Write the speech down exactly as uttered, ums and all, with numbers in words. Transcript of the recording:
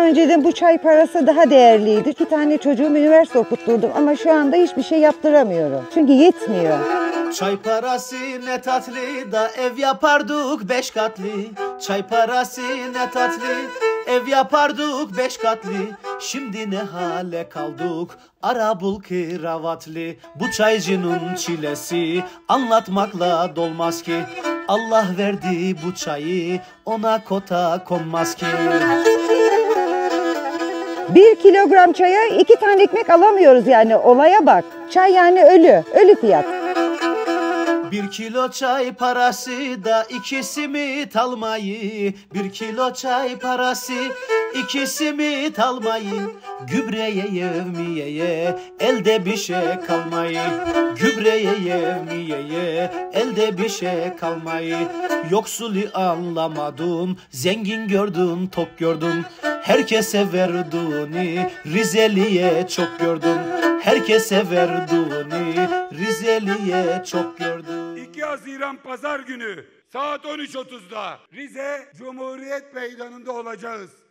önceden bu çay parası daha değerliydi. İki tane çocuğumu üniversite okutturdum ama şu anda hiçbir şey yaptıramıyorum. Çünkü yetmiyor. Çay parası ne tatlı da ev yapardık beş katlı. Çay parası ne tatlı ev yapardık beş katlı. Şimdi ne hale kaldık arabul kravatlı. Bu çaycının çilesi anlatmakla dolmaz ki. Allah verdi bu çayı ona kota konmaz ki. Bir kilogram çaya iki tane ekmek alamıyoruz yani, olaya bak. Çay yani ölü, ölü fiyat. Bir kilo çay parası da iki simit almayı. Bir kilo çay parası iki simit almayı. Gübreye yevmiyeye elde bir şey kalmayı. Gübreye yevmiyeye elde bir şey kalmayı. Yoksulu anlamadım, zengin gördüm, tok gördüm. Herkese verduğunu Rizeli'ye çok gördüm. Herkese verduğunu Rizeli'ye çok gördüm. iki Haziran Pazar günü saat on üç otuzda Rize Cumhuriyet Meydanı'nda olacağız.